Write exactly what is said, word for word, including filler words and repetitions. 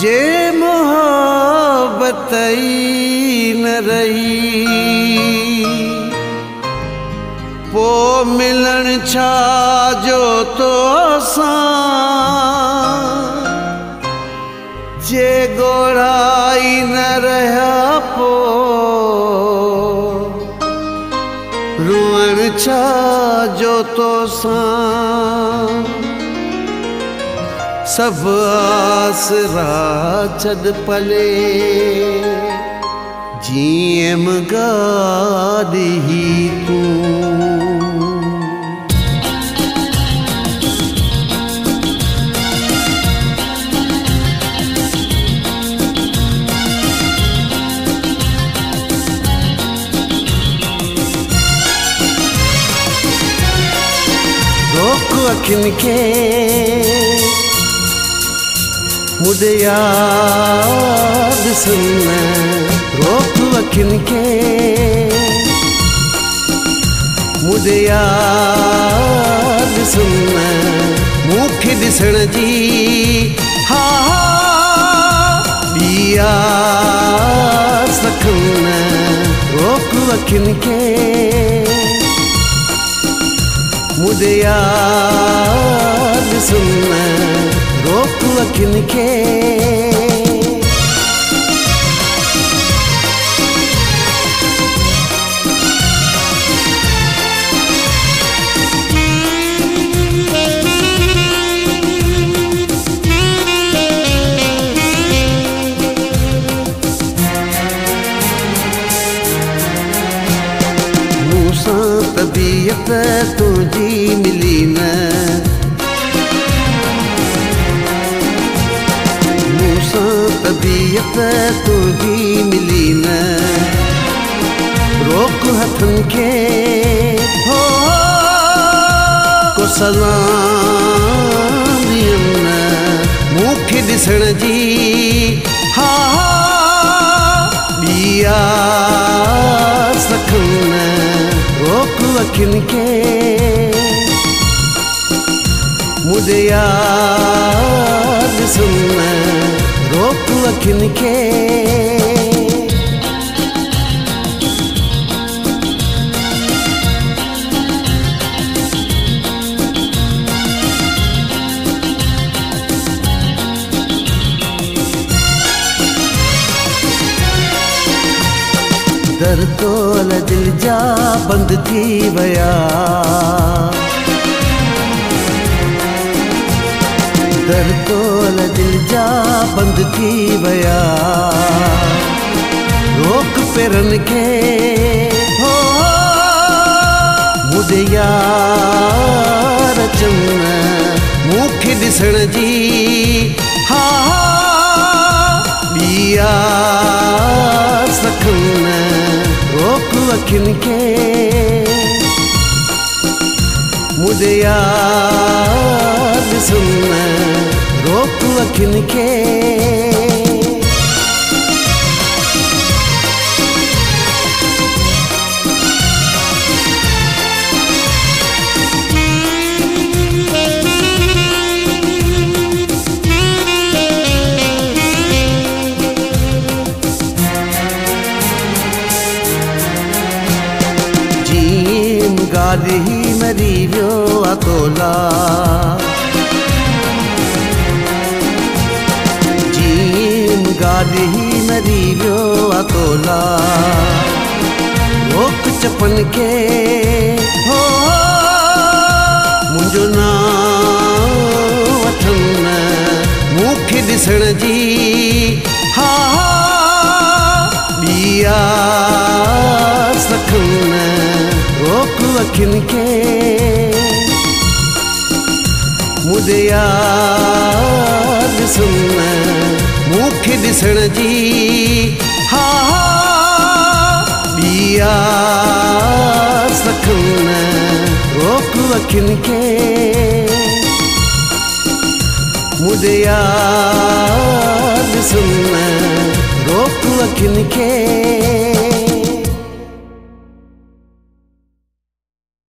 जे मोहब्बत न रही पो मिलन छा जो तो सां जे गोड़ाई न रहा पो रुअण छा जो तो सां सब आसरा छद पले जीएम गाड़ी ही तू रोक अखिन के मुझे याद सुनना रोक अखिन के मुझे याद सुनना मुख दिसण जी हा बिया सखना रोक अखिन के मुझे याद सुनना रोक अखिन के मूसा तबीयत तुझी मिली न तबीयत तुझी मिली न रोक हथन के हो को सलाम दियन मुख दिसण जी हा बिया सखन रोक अखिन के मुझे याद सुनना रोक अखिन के दर तोल दिल जा बंद थी वया दर तोल दिल जा बंद थी वया रोक पेरन के हो मुझे यार चुना मुख दिसण जी हा बिया सखना रोक अखिन के मुझे याद सुनना रोक अखिन के जीम गाड़ी ही मरी वियो अतोला जीम गाड़ी ही मरी वियो अतोला रोक चपन के हो मुझो ना वठन मुख दिसण जी हा बिया सखन रोक अखिन के मुझे याद सुनना मुख दिसण जी हा बिया सखना रोक अखिन के मुझे याद सुनना रोक अखिन के